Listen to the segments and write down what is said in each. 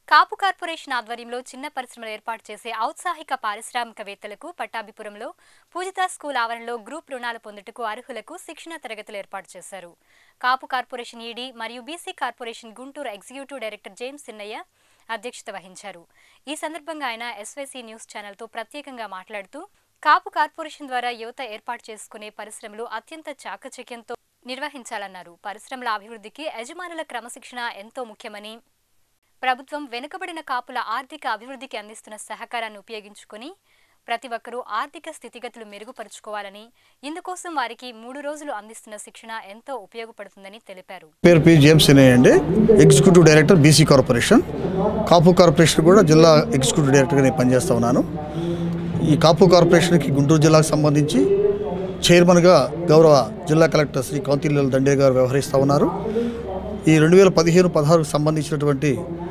కాపు corporation ఆధ్వర్యంలో చిన్న పరిశ్రమలు ఏర్పాటు చేసే ఔత్సాహిక పారిశ్రామికవేత్తలకు పట్టాభిపురంలో పూజిత స్కూల్ ఆవరణలో గ్రూప్ రుణాలు పొందుటకు అర్హులకు శిక్షణ తరగతులు ఏర్పాటు చేశారు. కాపు కార్పొరేషన్ ఈడీ మరియు BC corporation Guntur executive director James Sinnaiah అధ్యక్షత వహించారు. ఈ సందర్భంగా ఆయన ఎస్వైసీ న్యూస్ ఛానల్తో ప్రత్యేకంగా మాట్లాడుతూ కాపు కార్పొరేషన్ ద్వారా యువత ఏర్పాటు చేసుకునే పరిశ్రమలు అత్యంత చాకచక్యంతో నిర్వహించాలన్నారు. పరిశ్రమల అభివృద్ధికి యజమానుల క్రమశిక్షణ ఎంతో ముఖ్యమని, ప్రభుత్వం వెనుకబడిన కాపుల ఆర్థిక అభివృద్ధికి అందిస్తున్న సహకారాన్ని ఉపయోగించుకొని ప్రతి ఒక్కరూ ఆర్థిక స్థితిగతులు మెరుగుపరుచుకోవాలని, ఇందుకోసం వారికి 3 రోజులు అందిస్తున్న శిక్షణ ఎంతో ఉపయోగపడుతుందని తెలిపారు. పేరు పి జేమ్స్ అండి, executive director BC corporation. Kapu corporation కూడా జిల్లా ఎగ్జిక్యూటివ్ డైరెక్టర్గా నేను పనిచేస్తూ ఉన్నాను. ఈ కాపు కార్పొరేషన్కి గుంటూరు జిల్లాకు సంబంధించి చైర్మన్గా గౌరవ జిల్లా కలెక్టర్ శ్రీ కౌతిల్యాల దండే గారు వ్యవహరిస్తూ ఉన్నారు. ఈ 2015-16కు సంబంధించినటువంటి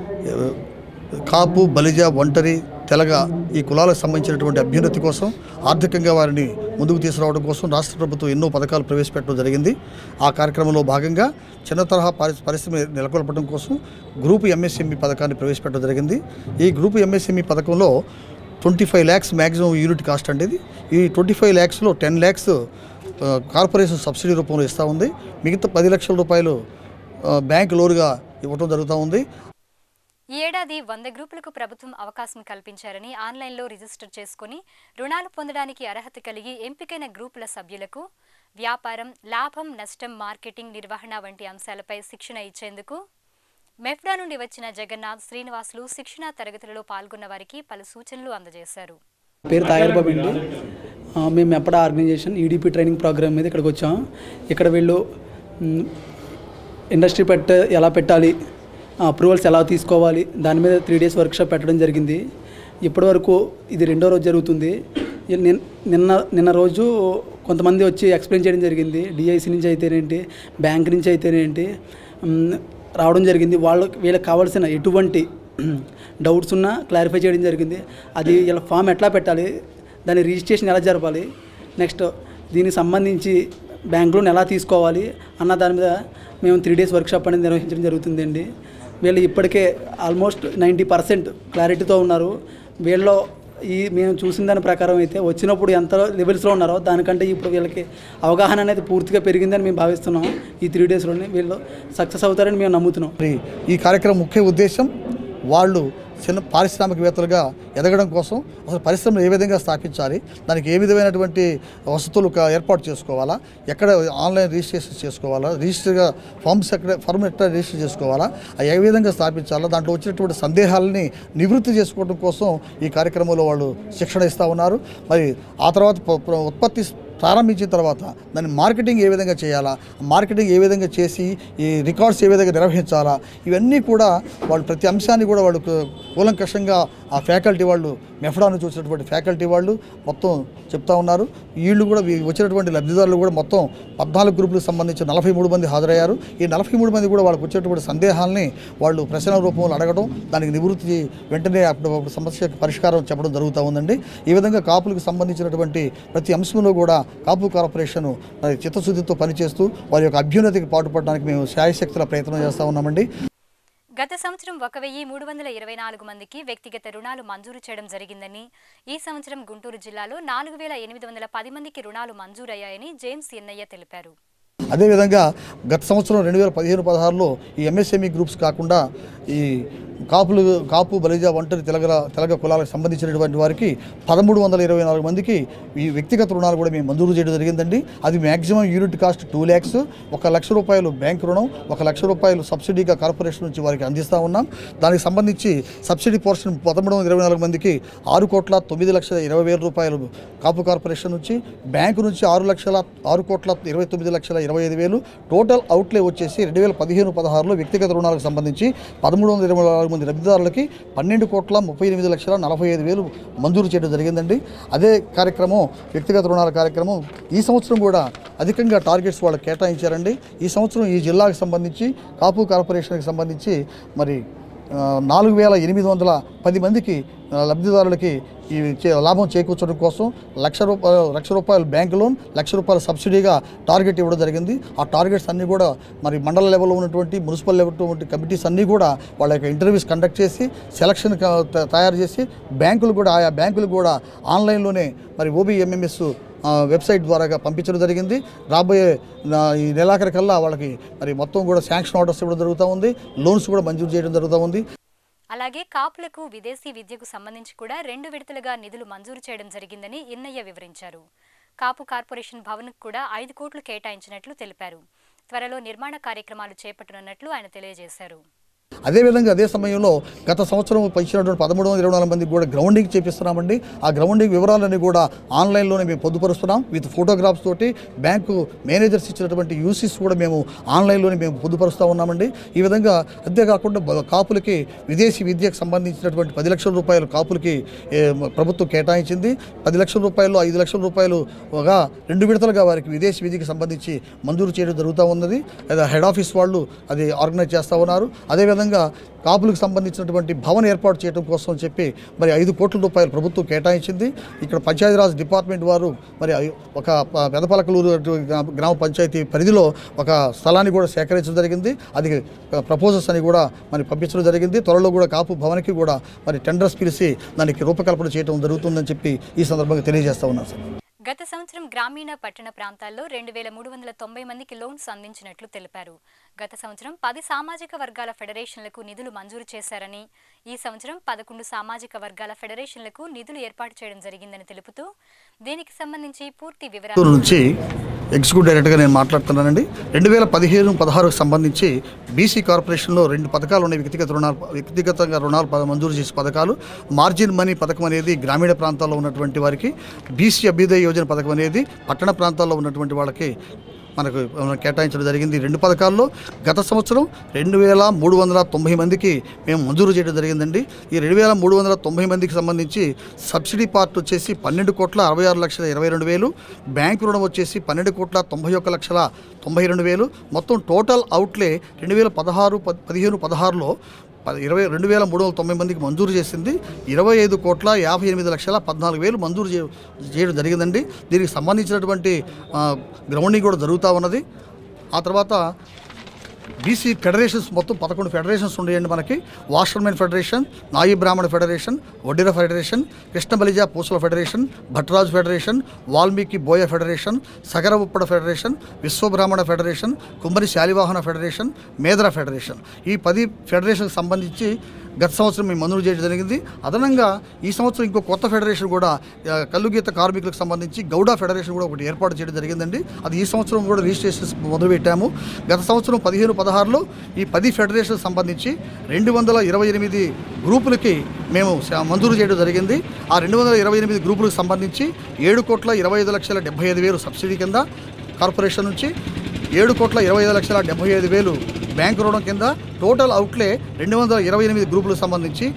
కాపు, బలిజ, ఒంటరి, తెలగ ఈ కులాలకు సంబంధించినటువంటి అభ్యున్నతి కోసం, ఆర్థికంగా వారిని ముందుకు తీసుకురావడం కోసం రాష్ట్ర ప్రభుత్వం ఎన్నో పథకాలు ప్రవేశపెట్టడం జరిగింది. ఆ కార్యక్రమంలో భాగంగా చిన్న తరహా పరిశ్రమ నెలకొల్పడం కోసం గ్రూప్ ఎంఎస్ఎంఈ పథకాన్ని ప్రవేశపెట్టడం జరిగింది. ఈ గ్రూప్ ఎంఎస్ఎంఈ పథకంలో 25 lakhs మ్యాక్సిమం యూనిట్ కాస్ట్ అండి. ఈ 25 lakhsలో 10 lakhs కార్పొరేషన్ సబ్సిడీ రూపంలో ఇస్తూ ఉంది. మిగతా 10 లక్షల రూపాయలు బ్యాంక్ లోన్గా ఇవ్వడం జరుగుతూ ఉంది. ఈ ఏడాది 100 గ్రూపులకు ప్రభుత్వం అవకాశం కల్పించారని, ఆన్లైన్లో రిజిస్టర్ చేసుకుని రుణాలు పొందడానికి అర్హత కలిగి ఎంపికైన గ్రూపుల సభ్యులకు వ్యాపారం, లాభం, నష్టం, మార్కెటింగ్, నిర్వహణ వంటి అంశాలపై శిక్షణ ఇచ్చేందుకు మెఫ్డా నుండి వచ్చిన జగన్నాథ్, శ్రీనివాసులు శిక్షణా తరగతులలో పాల్గొన్న వారికి పలు సూచనలు అందజేశారు. పేరు తాయర్బాబు అండి. మేము మెఫ్డా ఆర్గనైజేషన్ ఈడీపీ ట్రైనింగ్ ప్రోగ్రామ్ మీద ఇక్కడికి వచ్చాం. ఇక్కడ వీళ్ళు ఇండస్ట్రీ ఎలా పెట్టాలి, అప్రూవల్స్ ఎలా తీసుకోవాలి, దాని మీద 3 days వర్క్షాప్ పెట్టడం జరిగింది. ఇప్పటివరకు ఇది 2వ రోజు జరుగుతుంది. నిన్న రోజు కొంతమంది వచ్చి ఎక్స్ప్లెయిన్ చేయడం జరిగింది. డిఐసి నుంచి అయితేనేంటి, బ్యాంక్ నుంచి అయితేనేంటి రావడం జరిగింది. వీళ్ళకి కావాల్సిన ఎటువంటి డౌట్స్ ఉన్నా క్లారిఫై చేయడం జరిగింది. అది వీళ్ళ ఫామ్ ఎట్లా పెట్టాలి, దాని రిజిస్ట్రేషన్ ఎలా జరపాలి, నెక్స్ట్ దీనికి సంబంధించి బ్యాంక్ లోన్ ఎలా తీసుకోవాలి అన్న దాని మీద మేము 3 days వర్క్షాప్ అనేది నిర్వహించడం జరుగుతుందండి. వీళ్ళు ఇప్పటికే ఆల్మోస్ట్ 90% క్లారిటీతో ఉన్నారు. వీళ్ళు మేము చూసిన దాని ప్రకారం అయితే వచ్చినప్పుడు ఎంత లెవెల్స్లో ఉన్నారో దానికంటే ఇప్పుడు వీళ్ళకి అవగాహన అనేది పూర్తిగా పెరిగిందని మేము భావిస్తున్నాం. ఈ 3 daysలోనే వీళ్ళు సక్సెస్ అవుతారని మేము నమ్ముతున్నాం. ఈ కార్యక్రమం ముఖ్య ఉద్దేశం వాళ్ళు చిన్న పారిశ్రామికవేత్తలుగా ఎదగడం కోసం అసలు పరిశ్రమలు ఏ విధంగా స్థాపించాలి, దానికి ఏ విధమైనటువంటి వసతులు ఏర్పాటు చేసుకోవాలా, ఎక్కడ ఆన్లైన్ రిజిస్ట్రేషన్ చేసుకోవాలా, రిజిస్టర్గా ఫర్మ్ ఎట్లా రిజిస్టర్ చేసుకోవాలా, ఏ విధంగా స్థాపించాలా, దాంట్లో వచ్చినటువంటి సందేహాలని నివృత్తి చేసుకోవడం కోసం ఈ కార్యక్రమంలో వాళ్ళు శిక్షణ ఇస్తూ ఉన్నారు. మరి ఆ తర్వాత ఉత్పత్తి ప్రారంభించిన తర్వాత దాన్ని మార్కెటింగ్ ఏ విధంగా చేయాలా, మార్కెటింగ్ ఏ విధంగా చేసి ఈ రికార్డ్స్ ఏ విధంగా నిర్వహించాలా, ఇవన్నీ కూడా వాళ్ళు ప్రతి అంశాన్ని కూడా వాళ్ళు కూలంకషంగా ఆ ఫ్యాకల్టీ వాళ్ళు, మెఫ్డాను చూసినటువంటి ఫ్యాకల్టీ వాళ్ళు మొత్తం చెప్తా ఉన్నారు. వీళ్ళు కూడా వచ్చినటువంటి లబ్ధిదారులు కూడా మొత్తం 14 గ్రూపులకు సంబంధించి 43 మంది హాజరయ్యారు. ఈ 43 మంది కూడా వాళ్ళకు వచ్చేటువంటి సందేహాలని వాళ్ళు ప్రశ్నల రూపంలో అడగడం, దానికి నివృత్తి వెంటనే అప్పుడు సమస్యకు పరిష్కారం చెప్పడం జరుగుతూ ఉందండి. ఈ విధంగా కాపులకు సంబంధించినటువంటి ప్రతి అంశంలో కూడా కాపు కార్పొరేషన్ చిత్తశుద్ధితో పనిచేస్తూ వారి యొక్క అభ్యున్నతికి పాటుపడడానికి మేము శాయశక్తుల ప్రయత్నం చేస్తూ ఉన్నామండి. గత సంవత్సరం 1324 మందికి వ్యక్తిగత రుణాలు మంజూరు చేయడం జరిగిందని, ఈ సంవత్సరం గుంటూరు జిల్లాలో 4810 మందికి రుణాలు మంజూరయ్యాయని జేమ్స్ సిన్నయ్య తెలిపారు. అదేవిధంగా గత సంవత్సరం 2015-16లో ఈ ఎంఎస్ఎంఈ గ్రూప్స్ కాకుండా ఈ కాపు, బలిజ, ఒంటరి, తెలగ కులాలకు సంబంధించినటువంటి వారికి 1324 మందికి ఈ వ్యక్తిగత రుణాలు కూడా మేము మంజూరు చేయడం జరిగిందండి. అది maximum unit cost 2 lakhs, 1 lakh రూపాయలు బ్యాంక్ రుణం, 1 లక్ష రూపాయలు సబ్సిడీగా కార్పొరేషన్ నుంచి వారికి అందిస్తూ ఉన్నాం. దానికి సంబంధించి సబ్సిడీ పోర్షన్ 1324 మందికి 6,09,20,000 రూపాయలు కాపు కార్పొరేషన్ నుంచి, బ్యాంకు నుంచి 6,29,25,000 టోటల్ అవుట్లే వచ్చేసి 2015-16లో వ్యక్తిగత రుణాలకు సంబంధించి 1324 మంది లబ్ధిదారులకి 12,38,45,000 మంజూరు చేయడం జరిగిందండి. అదే కార్యక్రమం వ్యక్తిగత రుణాల కార్యక్రమం ఈ సంవత్సరం కూడా అధికంగా టార్గెట్స్ వాళ్ళకి కేటాయించారండి. ఈ సంవత్సరం ఈ జిల్లాకు సంబంధించి కాపు కార్పొరేషన్కి సంబంధించి మరి 4810 మందికి లబ్ధిదారులకి ఈ లాభం చేకూర్చడం కోసం లక్ష రూపాయలు బ్యాంక్ లోన్, ₹1,00,000 సబ్సిడీగా టార్గెట్ ఇవ్వడం జరిగింది. ఆ టార్గెట్స్ అన్నీ కూడా మరి మండల లెవెల్లో ఉన్నటువంటి మున్సిపల్ లెవెల్ ఉన్నటువంటి కమిటీస్ అన్నీ కూడా వాళ్ళ యొక్క ఇంటర్వ్యూస్ కండక్ట్ చేసి సెలక్షన్ తయారు చేసి ఆయా బ్యాంకులు కూడా ఆన్లైన్లోనే మరి OBMMS వెబ్సైట్ ద్వారా పంపించడం జరిగింది. రాబోయే ఈ నెలాఖరికల్లా వాళ్ళకి మరి మొత్తం కూడా శాంక్షన్ ఆర్డర్స్ ఇవ్వడం జరుగుతూ ఉంది. లోన్స్ కూడా మంజూరు చేయడం జరుగుతూ ఉంది. అలాగే కాపులకు విదేశీ విద్యకు సంబంధించి కూడా 2 విడతలుగా నిధులు మంజూరు చేయడం జరిగిందని ఇన్నయ్య వివరించారు. కాపు కార్పొరేషన్ భవన్కు కూడా 5 కోట్లు కేటాయించినట్లు తెలిపారు. త్వరలో నిర్మాణ కార్యక్రమాలు చేపట్టనున్నట్లు ఆయన తెలియజేశారు. అదేవిధంగా అదే సమయంలో గత సంవత్సరం ఇచ్చినటువంటి 1324 మందికి కూడా గ్రౌండింగ్ చేపిస్తున్నామండి. ఆ గ్రౌండింగ్ వివరాలన్నీ కూడా ఆన్లైన్లోనే మేము పొందుపరుస్తున్నాం. విత్ ఫోటోగ్రాఫ్స్ తోటి బ్యాంకు మేనేజర్స్ ఇచ్చినటువంటి యూసీస్ కూడా మేము ఆన్లైన్లోనే మేము పొందుపరుస్తూ ఉన్నామండి. ఈ విధంగా అంతేకాకుండా కాపులకి విదేశీ విద్యకు సంబంధించినటువంటి 10 లక్షల రూపాయలు కాపులకి ప్రభుత్వం కేటాయించింది. 10 లక్షల రూపాయలు 5 లక్షల రూపాయలుగా 2 విడతలుగా వారికి విదేశీ విద్యకు సంబంధించి మంజూరు చేయడం జరుగుతూ ఉన్నది. హెడ్ ఆఫీస్ వాళ్ళు అది ఆర్గనైజ్ చేస్తూ ఉన్నారు. అదేవిధంగా కాపులకు సంబంధించినటువంటి భవన్ ఏర్పాటు చేయడం కోసం చెప్పి మరి 5 కోట్ల రూపాయలు ప్రభుత్వం కేటాయించింది. ఇక్కడ పంచాయతీరాజ్ డిపార్ట్మెంట్ వారు మరి ఒక పెదపలకలూరు గ్రామ పంచాయతీ పరిధిలో ఒక స్థలాన్ని కూడా సేకరించడం జరిగింది. అది ప్రపోజల్స్ అని కూడా మరి పంపించడం జరిగింది. త్వరలో కూడా కాపు భవన్కి కూడా మరి టెండర్స్ పిలిచి దానికి రూపకల్పన చేయడం జరుగుతుందని చెప్పి ఈ సందర్భంగా తెలియజేస్తా ఉన్నాను సార్. గత సంవత్సరం గ్రామీణ పట్టణ ప్రాంతాల్లో 2390 మందికి లోన్స్ అందించినట్లు తెలిపారు. గత సంవత్సరం 10 సామాజిక వర్గాల ఫెడరేషన్లకు నిధులు మంజూరు చేశారని, ఈ సంవత్సరం 11 సామాజిక వర్గాల ఫెడరేషన్లకు నిధులు ఏర్పాటు చేయడం జరిగిందని తెలుపుతూ దీనికి సంబంధించి పూర్తి వివరాలు నుంచి ఎగ్జిక్యూటివ్ డైరెక్టర్గా నేను మాట్లాడుతున్నానండి. 2015-16కు సంబంధించి బీసీ కార్పొరేషన్లో 2 పథకాలు ఉన్నాయి. వ్యక్తిగతంగా రుణాలు మంజూరు చేసే పథకాలు. మార్జిన్ మనీ పథకం అనేది గ్రామీణ ప్రాంతాల్లో ఉన్నటువంటి వారికి, బీసీ అభ్యుదయ యోజన పథకం అనేది పట్టణ ప్రాంతాల్లో ఉన్నటువంటి వాళ్ళకి మనకు కేటాయించడం జరిగింది. 2 పథకాల్లో గత సంవత్సరం 2390 మందికి మేము మంజూరు చేయడం జరిగిందండి. ఈ 2390 మందికి సంబంధించి సబ్సిడీ పార్ట్ వచ్చేసి 12,66,22,000, బ్యాంకు రుణం వచ్చేసి 12,91,92,000. మొత్తం టోటల్ అవుట్లే 2015-16లో 22,390 మందికి మంజూరు చేసింది. 25,58,14,000 మంజూరు చేయడం జరిగిందండి. దీనికి సంబంధించినటువంటి గ్రౌండింగ్ కూడా జరుగుతూ ఉన్నది. ఆ తర్వాత బీసీ ఫెడరేషన్స్ మొత్తం 11 ఫెడరేషన్స్ ఉన్నాయండి మనకి. వాషర్మెన్ ఫెడరేషన్, నాయి బ్రాహ్మణ federation, వడ్డీర federation, Krishnabalija Pusala federation, Bhatraju federation, Valmiki Boya federation, Sagara Uppada federation, Vishwabrahmana federation, Kummari Shalivahana federation, మేదర federation. ఈ 10 ఫెడరేషన్కి సంబంధించి గత సంవత్సరం మేము మంజూరు చేయడం జరిగింది. అదనంగా ఈ సంవత్సరం ఇంకో కొత్త ఫెడరేషన్ కూడా కల్లుగీత కార్మికులకు సంబంధించి గౌడ ఫెడరేషన్ కూడా ఒకటి ఏర్పాటు చేయడం జరిగిందండి. అది ఈ సంవత్సరం కూడా రిజిస్ట్రేషన్స్ మొదలుపెట్టాము. గత సంవత్సరం 15-16లో ఈ 10 ఫెడరేషన్ సంబంధించి 228 గ్రూపులకి మేము మంజూరు చేయడం జరిగింది. ఆ 228 గ్రూపులకు సంబంధించి 7,25,75,000 సబ్సిడీ కింద కార్పొరేషన్ నుంచి, 7,25,75,000 బ్యాంకు రుణం కింద టోటల్ అవుట్లే 228 గ్రూపులకు సంబంధించి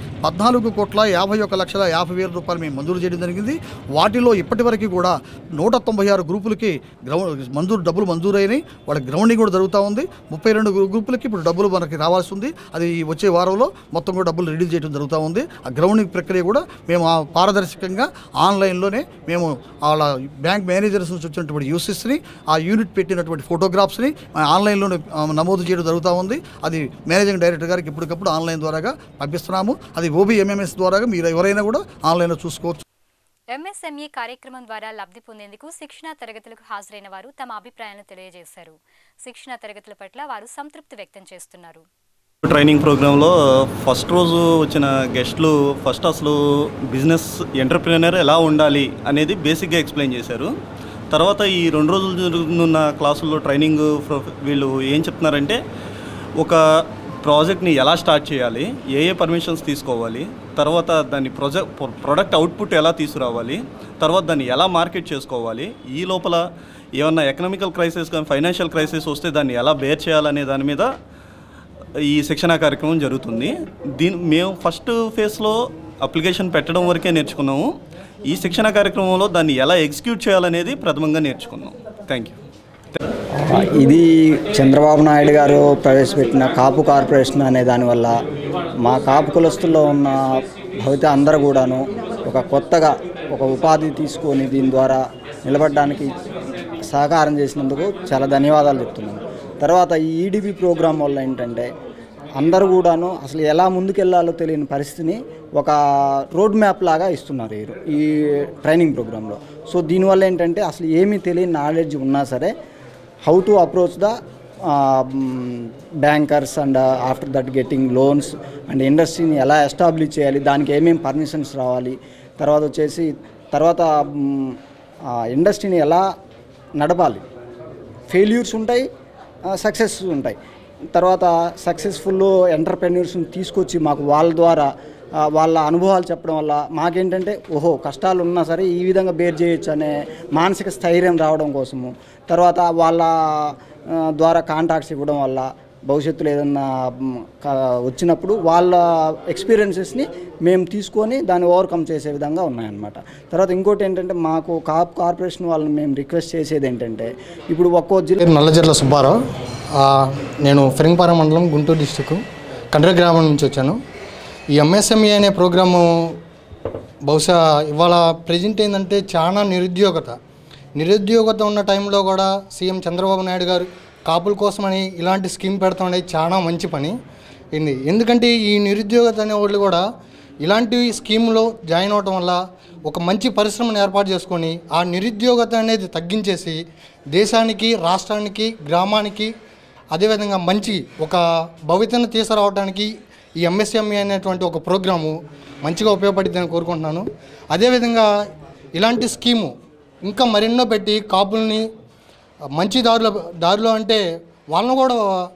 14,51,50,000 రూపాయలు మేము మంజూరు చేయడం జరిగింది. వాటిలో ఇప్పటి వరకు కూడా 196 గ్రూపులకి డబ్బులు మంజూరైనాయి. వాళ్ళకి గ్రౌండింగ్ కూడా జరుగుతూ ఉంది. 32 గ్రూపులకి ఇప్పుడు డబ్బులు మనకి రావాల్సి ఉంది. అది వచ్చే వారంలో మొత్తం కూడా డబ్బులు రిలీజ్ చేయడం జరుగుతూ ఉంది. ఆ గ్రౌండింగ్ ప్రక్రియ కూడా మేము పారదర్శకంగా ఆన్లైన్లోనే మేము వాళ్ళ బ్యాంక్ మేనేజర్స్ నుంచి వచ్చినటువంటి యూసెస్ని, ఆ యూనిట్ పెట్టినటువంటి ఫోటోగ్రాఫ్స్ని ఆన్లైన్లోనే నమోదు చేయడం జరుగుతూ ఉంది. అది మేనేజింగ్ డైరెక్టర్ గారికి ఇప్పటికప్పుడు ఆన్లైన్ ద్వారాగా పంపిస్తున్నాము. అది OBMMS ద్వారాగా మీరు ఎవరైనా కూడా ఆన్లైన్లో చూసుకోవచ్చు. MSME కార్యక్రమం ద్వారా లబ్ధి పొందేందుకు శిక్షణా తరగతులకు హాజరైన వారు తమ అభిప్రాయాలను తెలియజేశారు. శిక్షణా తరగతుల పట్ల వారు సంతృప్తి వ్యక్తం చేస్తున్నారు. ట్రైనింగ్ ప్రోగ్రాంలో ఫస్ట్ రోజు వచ్చిన గెస్ట్లు అసలు బిజినెస్ ఎంటర్ప్రీనర్ ఎలా ఉండాలి అనేది బేసిక్గా ఎక్స్ప్లెయిన్ చేశారు. తర్వాత ఈ 2 రోజులు జరుగుతున్న క్లాసుల్లో ట్రైనింగ్ వీళ్ళు ఏం చెప్తున్నారంటే, ఒక ప్రాజెక్ట్ని ఎలా స్టార్ట్ చేయాలి, ఏ పర్మిషన్స్ తీసుకోవాలి, తర్వాత దాన్ని ప్రొడక్ట్ అవుట్పుట్ ఎలా తీసుకురావాలి, తర్వాత దాన్ని ఎలా మార్కెట్ చేసుకోవాలి, ఈ లోపల ఏమన్నా ఎకనామికల్ క్రైసిస్ కానీ ఫైనాన్షియల్ క్రైసిస్ వస్తే దాన్ని ఎలా బేర్ చేయాలనే దాని మీద ఈ శిక్షణా కార్యక్రమం జరుగుతుంది. మేము ఫస్ట్ ఫేజ్లో అప్లికేషన్ పెట్టడం వరకే నేర్చుకున్నాము. ఈ శిక్షణ కార్యక్రమంలో దాన్ని ఎలా ఎగ్జిక్యూట్ చేయాలనేది ప్రథమంగా నేర్చుకున్నాం. Thank you. ఇది చంద్రబాబు నాయుడు గారు ప్రవేశపెట్టిన కాపు కార్పొరేషన్ అనే దానివల్ల మా కాపు కులస్తుల్లో ఉన్న భవిత అందరూ కూడాను ఒక కొత్తగా ఒక ఉపాధి తీసుకొని దీని ద్వారా నిలబడడానికి సహకారం చేసినందుకు చాలా ధన్యవాదాలు చెప్తున్నాను. తర్వాత ఈ ఈడీపీ ప్రోగ్రాం వల్ల ఏంటంటే అందరూ కూడాను అసలు ఎలా ముందుకెళ్లాలో తెలియని పరిస్థితిని ఒక రోడ్ మ్యాప్ లాగా ఇస్తున్నారు ఈ ట్రైనింగ్ ప్రోగ్రాంలో. సో దీనివల్ల ఏంటంటే అసలు ఏమీ తెలియని నాలెడ్జ్ ఉన్నా సరే how to approach the bankers and after that getting loans and ఇండస్ట్రీని ఎలా ఎస్టాబ్లిష్ చేయాలి, దానికి ఏమేమి పర్మిషన్స్ రావాలి, తర్వాత వచ్చేసి ఇండస్ట్రీని ఎలా నడపాలి, ఫెయిల్యూర్స్ ఉంటాయి, సక్సెస్ ఉంటాయి. తర్వాత సక్సెస్ఫుల్ ఎంటర్ప్రెన్యూర్స్ని తీసుకొచ్చి మాకు వాళ్ళ ద్వారా వాళ్ళ అనుభవాలు చెప్పడం వల్ల మాకేంటంటే ఓహో కష్టాలు ఉన్నా సరే ఈ విధంగా బేర్ చేయొచ్చు అనే మానసిక స్థైర్యం రావడం కోసము, తర్వాత వాళ్ళ ద్వారా కాంటాక్ట్స్ ఇవ్వడం వల్ల భవిష్యత్తులో ఏదన్నా వచ్చినప్పుడు వాళ్ళ ఎక్స్పీరియన్సెస్ని మేము తీసుకొని దాన్ని ఓవర్కమ్ చేసే విధంగా ఉన్నాయన్నమాట. తర్వాత ఇంకోటి ఏంటంటే మాకు కాపు కార్పొరేషన్ వాళ్ళని మేము రిక్వెస్ట్ చేసేది ఏంటంటే ఇప్పుడు ఒక్కో జిల్లా నల్లజర్ల సుబ్బారావు, నేను ఫిరంగిపాలెం మండలం గుంటూరు డిస్టిక్ కండ్ర గ్రామం నుంచి వచ్చాను. ఈ ఎంఎస్ఎంఈ అనే ప్రోగ్రాము బహుశా ఇవాళ ప్రజెంట్ ఏంటంటే చాలా నిరుద్యోగత ఉన్న టైంలో కూడా సీఎం చంద్రబాబు నాయుడు గారు కాపుల కోసమని ఇలాంటి స్కీమ్ పెడతాం అనేది చాలా మంచి పని. ఎందుకంటే ఈ నిరుద్యోగత అనే వాళ్ళు కూడా ఇలాంటి స్కీమ్లో జాయిన్ అవడం వల్ల ఒక మంచి పరిశ్రమను ఏర్పాటు చేసుకొని ఆ నిరుద్యోగత అనేది తగ్గించేసి దేశానికి, రాష్ట్రానికి, గ్రామానికి అదేవిధంగా మంచి ఒక భవితను తీసుకురావడానికి ఈ ఎంఎస్ఎంఈ అనేటువంటి ఒక ప్రోగ్రాము మంచిగా ఉపయోగపడుతుందని కోరుకుంటున్నాను. అదేవిధంగా ఇలాంటి స్కీము ఇంకా మరెన్నో పెట్టి కాపుల్ని మంచి దారిలో అంటే వాళ్ళను కూడా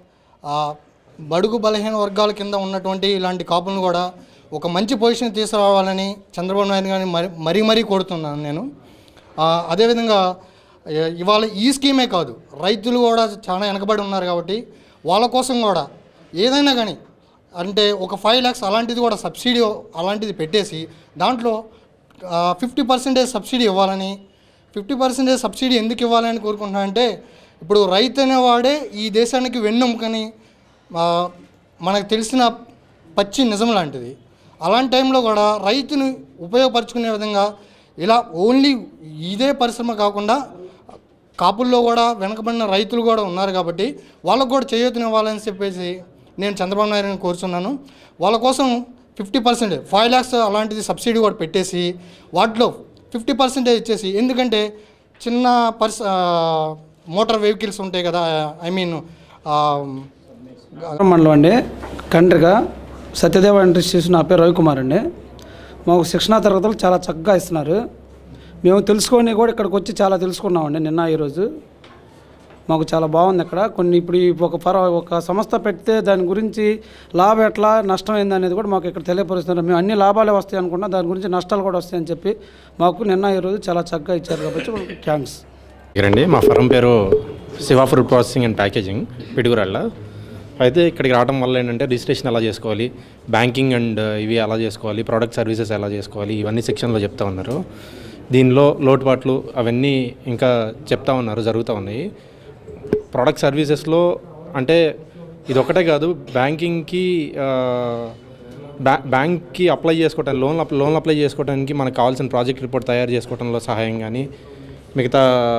బడుగు బలహీన వర్గాల కింద ఉన్నటువంటి ఇలాంటి కాపులను కూడా ఒక మంచి పొజిషన్ తీసుకురావాలని చంద్రబాబు నాయుడు గారిని మరీ కోరుతున్నాను నేను. అదేవిధంగా ఇవాళ ఈ స్కీమే కాదు, రైతులు కూడా చాలా వెనకబడి ఉన్నారు కాబట్టి వాళ్ళ కోసం కూడా ఏదైనా కానీ అంటే ఒక 5 lakhs అలాంటిది కూడా సబ్సిడీ అలాంటిది పెట్టేసి దాంట్లో 50% సబ్సిడీ ఇవ్వాలని. 50% సబ్సిడీ ఎందుకు ఇవ్వాలని కోరుకుంటున్నానంటే ఇప్పుడు రైతు అనేవాడే ఈ దేశానికి వెన్నెముకని మనకు తెలిసిన పచ్చి నిజం లాంటిది. అలాంటి టైంలో కూడా రైతుని ఉపయోగపరుచుకునే విధంగా ఇలా ఓన్లీ ఇదే పరిశ్రమ కాకుండా కాపుల్లో కూడా వెనకబడిన రైతులు కూడా ఉన్నారు కాబట్టి వాళ్ళకు కూడా చేయూతనివ్వాలని చెప్పేసి నేను చంద్రబాబు నాయుడుని కోరుతున్నాను. వాళ్ళ కోసం 50% 5 lakhs అలాంటిది సబ్సిడీ కూడా పెట్టేసి వాటిలో 50% ఇచ్చేసి, ఎందుకంటే చిన్న మోటార్ వెహికల్స్ ఉంటాయి కదా, మండలం అండి కండ్రిగా సత్యదేవ ఇండస్ట్రీస్. నా పేరు రవికుమార్ అండి. మాకు శిక్షణా తరగతులు చాలా చక్కగా ఇస్తున్నారు. మేము తెలుసుకొని కూడా ఇక్కడికి వచ్చి చాలా తెలుసుకున్నామండి నిన్న ఈరోజు. మాకు చాలా బాగుంది ఇక్కడ. కొన్ని ఇప్పుడు ఒక సంస్థ పెడితే దాని గురించి లాభం ఎట్లా, నష్టం ఏంది అనేది కూడా మాకు ఇక్కడ తెలియపరుస్తున్నారు. మేము అన్ని లాభాలే వస్తాయి అనుకున్నా, దాని గురించి నష్టాలు కూడా వస్తాయని చెప్పి మాకు నిన్న ఈరోజు చాలా చక్కగా ఇచ్చారు కాబట్టి వాళ్ళకి థ్యాంక్స్. రండి, మా ఫర్మ్ పేరు Shiva food processing and packaging, Piduguralla. అయితే ఇక్కడికి రావడం వల్ల ఏంటంటే రిజిస్ట్రేషన్ ఎలా చేసుకోవాలి, బ్యాంకింగ్ అండ్ ఇవి ఎలా చేసుకోవాలి, ప్రోడక్ట్ సర్వీసెస్ ఎలా చేసుకోవాలి, ఇవన్నీ సెక్షన్లో చెప్తా ఉన్నారు. దీనిలో లోటుపాట్లు అవన్నీ ఇంకా చెప్తా ఉన్నారు, జరుగుతూ ఉన్నాయి. ప్రోడక్ట్ సర్వీసెస్లో అంటే ఇది ఒకటే కాదు, బ్యాంక్కి అప్లై చేసుకోవటానికి లోన్ అప్లై చేసుకోవడానికి మనకు కావాల్సిన ప్రాజెక్ట్ రిపోర్ట్ తయారు చేసుకోవడంలో సహాయం కానీ, మిగతా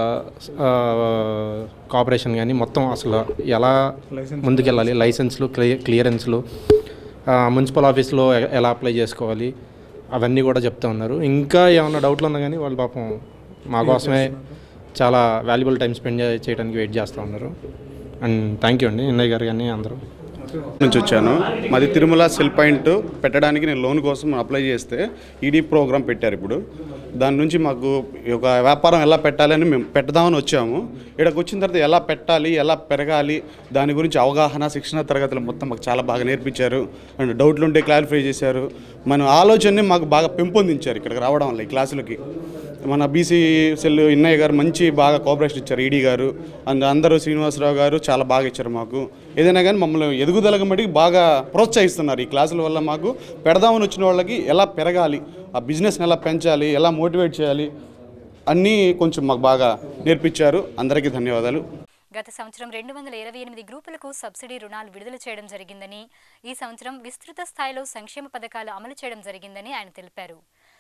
కోఆపరేషన్ కానీ మొత్తం అసలు ఎలా ముందుకెళ్ళాలి, లైసెన్స్లు, క్లియరెన్స్లు, మున్సిపల్ ఆఫీస్లో ఎలా అప్లై చేసుకోవాలి అవన్నీ కూడా చెప్తా ఉన్నారు. ఇంకా ఏమైనా డౌట్లు ఉన్నా కానీ వాళ్ళు పాపం మా కోసమే చాలా వాల్యుబుల్ టైం స్పెండ్ చేయడానికి వెయిట్ చేస్తూ ఉన్నారు. అండ్ థ్యాంక్ యూ అండి ఎన్ఐ గారు కానీ అందరూ. నుంచి వచ్చాను. మాది తిరుమల సెల్ పాయింట్ పెట్టడానికి నేను లోన్ కోసం అప్లై చేస్తే ఈడీ ప్రోగ్రామ్ పెట్టారు. ఇప్పుడు దాని నుంచి మాకు ఒక వ్యాపారం ఎలా పెట్టాలని మేము పెట్టదామని వచ్చాము. ఇక్కడికి వచ్చిన తర్వాత ఎలా పెట్టాలి, ఎలా పెరగాలి, దాని గురించి అవగాహన, శిక్షణ తరగతులు మొత్తం మాకు చాలా బాగా నేర్పించారు. అండ్ డౌట్లు ఉంటే క్లారిఫై చేశారు. మన ఆలోచనని మాకు బాగా పెంపొందించారు ఇక్కడికి రావడం వల్ల. ఈ క్లాసులకి మన బీసీ సెల్ ఇన్నయ్య గారు బాగా కోఆపరేషన్ ఇచ్చారు, ఈడీ గారు అండ్ అందరూ శ్రీనివాసరావు గారు చాలా బాగా ఇచ్చారు మాకు. ఏదైనా కానీ మమ్మల్ని ఎదుగుదలకు మటుకు బాగా ప్రోత్సహిస్తున్నారు. ఈ క్లాసుల వల్ల మాకు పెడదామని వచ్చిన వాళ్ళకి ఎలా పెరగాలి, ఆ బిజినెస్ని ఎలా పెంచాలి, ఎలా మోటివేట్ చేయాలి అన్నీ కొంచెం మాకు బాగా నేర్పించారు. అందరికీ ధన్యవాదాలు. గత సంవత్సరం 228 గ్రూపులకు సబ్సిడీ రుణాలు విడుదల చేయడం జరిగిందని, ఈ సంవత్సరం విస్తృత స్థాయిలో సంక్షేమ పథకాలు అమలు చేయడం జరిగిందని ఆయన తెలిపారు.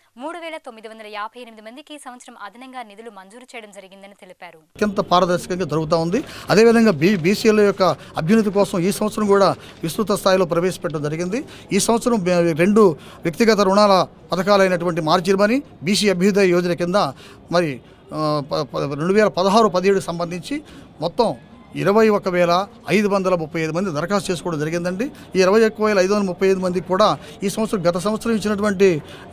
3958 మందికి ఈ సంవత్సరం అదనంగా నిధులు మంజూరు చేయడం జరిగిందని తెలిపారు. అత్యంత పారదర్శకంగా జరుగుతూ ఉంది. అదేవిధంగా బీసీల యొక్క అభ్యున్నతి కోసం ఈ సంవత్సరం కూడా విస్తృత స్థాయిలో ప్రవేశపెట్టడం జరిగింది. ఈ సంవత్సరం 2 వ్యక్తిగత రుణాల పథకాలైనటువంటి మార్జిన్ మనీ, బీసీ అభ్యుదయ యోజన కింద మరి 2016-17 సంబంధించి మొత్తం 21,535 మంది దరఖాస్తు చేసుకోవడం జరిగిందండి. ఈ 21,535 మందికి కూడా ఈ సంవత్సరం గత సంవత్సరం ఇచ్చినటువంటి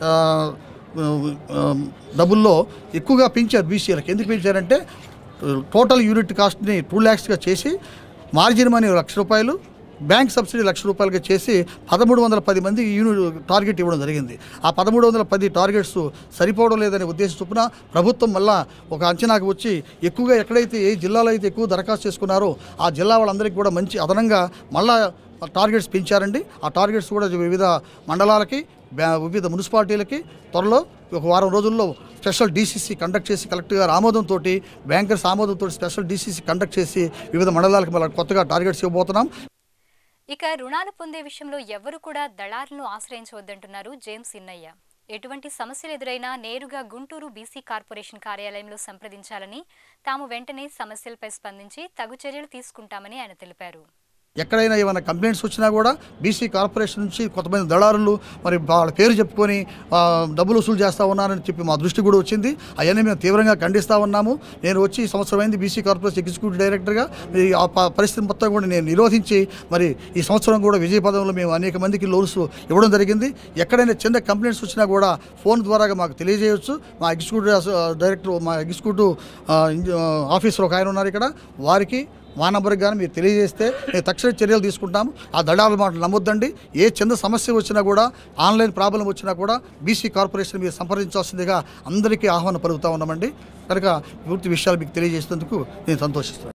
డబ్బుల్లో ఎక్కువగా పెంచారు బీసీలకు. ఎందుకు పెంచారంటే టోటల్ యూనిట్ కాస్ట్ని 2 lakhsగా చేసి మార్జిన్ మనీ 1,00,000 రూపాయలు, బ్యాంక్ సబ్సిడీ 1,00,000 రూపాయలుగా చేసి 1310 మంది యూనిట్ టార్గెట్ ఇవ్వడం జరిగింది. ఆ 1310 టార్గెట్స్ సరిపోవడం లేదనే ఉద్దేశం చొప్పున ప్రభుత్వం మళ్ళా ఒక అంచనాకు వచ్చి ఎక్కువగా ఎక్కడైతే ఏ జిల్లాలో అయితే ఎక్కువ దరఖాస్తు చేసుకున్నారో ఆ జిల్లా వాళ్ళందరికీ కూడా మంచి అదనంగా మళ్ళా టార్గెట్స్ పెంచారండి. ఆ టార్గెట్స్ కూడా వివిధ మండలాలకి, వివిధ మున్సిపాలిటీలకి త్వరలో ఒక వారం రోజుల్లో స్పెషల్ డీసీసీ కండక్ట్ చేసి కలెక్టర్ గారి ఆమోదంతో, బ్యాంకర్స్ ఆమోదంతో స్పెషల్ డీసీసీ కండక్ట్ చేసి వివిధ మండలాలకు మళ్ళీ కొత్తగా టార్గెట్స్ ఇవ్వబోతున్నాం. ఇక రుణాలు పొందే విషయంలో ఎవ్వరూ కూడా దళారులను ఆశ్రయించవద్దంటున్నారు జేమ్స్ ఇన్నయ్య. ఎటువంటి సమస్యలు ఎదురైనా నేరుగా గుంటూరు బీసీ కార్పొరేషన్ కార్యాలయంలో సంప్రదించాలని, తాము వెంటనే సమస్యలపై స్పందించి తగు చర్యలు తీసుకుంటామని ఆయన తెలిపారు. ఎక్కడైనా ఏమైనా కంప్లైంట్స్ వచ్చినా కూడా బీసీ కార్పొరేషన్ నుంచి కొంతమంది దళారులు మరి వాళ్ళ పేరు చెప్పుకొని డబ్బులు వసూలు చేస్తూ ఉన్నారని చెప్పి మా దృష్టి కూడా వచ్చింది. అవన్నీ మేము తీవ్రంగా ఖండిస్తూ ఉన్నాము. నేను వచ్చి ఈ సంవత్సరం అయింది బీసీ కార్పొరేషన్ ఎగ్జిక్యూటివ్ డైరెక్టర్గా. ఆ పరిస్థితి మొత్తం కూడా నేను నిరోధించి మరి ఈ సంవత్సరం కూడా విజయపదంలో మేము అనేక మందికి లోన్స్ ఇవ్వడం జరిగింది. ఎక్కడైనా చిన్న కంప్లైంట్స్ వచ్చినా కూడా ఫోన్ ద్వారాగా మాకు తెలియజేయవచ్చు. మా ఎగ్జిక్యూటివ్ డైరెక్టర్, మా ఎగ్జిక్యూటివ్ ఆఫీసర్ ఒక ఆయన ఉన్నారు ఇక్కడ, వారికి మా నంబర్కి కానీ మీరు తెలియజేస్తే మేము తక్షణ చర్యలు తీసుకుంటాము. ఆ దళాల మాటలు నమ్మొద్దండి. ఏ చిన్న సమస్య వచ్చినా కూడా, ఆన్లైన్ ప్రాబ్లం వచ్చినా కూడా బీసీ కార్పొరేషన్ మీరు సంప్రదించాల్సిందిగా అందరికీ ఆహ్వానం పలుకుతూ ఉన్నామండి. కనుక పూర్తి విషయాలు మీకు తెలియజేసినందుకు నేను సంతోషిస్తున్నాను.